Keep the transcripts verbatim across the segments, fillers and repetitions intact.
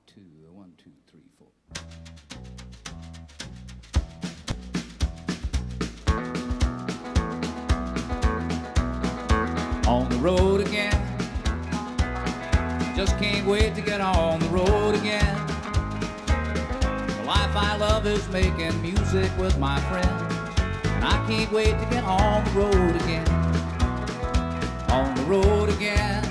two, one, two, three, four. On the road again, just can't wait to get on the road again. The life I love is making music with my friends, and I can't wait to get on the road again. On the road again,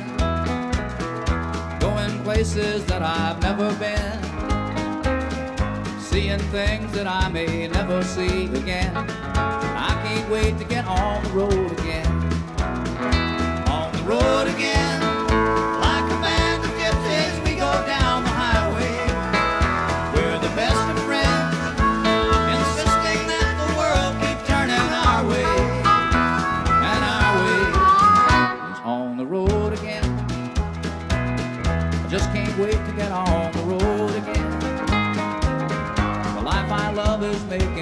going places that I've never been, seeing things that I may never see again. I can't wait to get on the road again. On the road again, like a band of gypsies, we go down the highway. We're the best of friends, insisting that the world keep turning our way. And our way is on the road again. I just can't wait to get on the road again. The life I love is making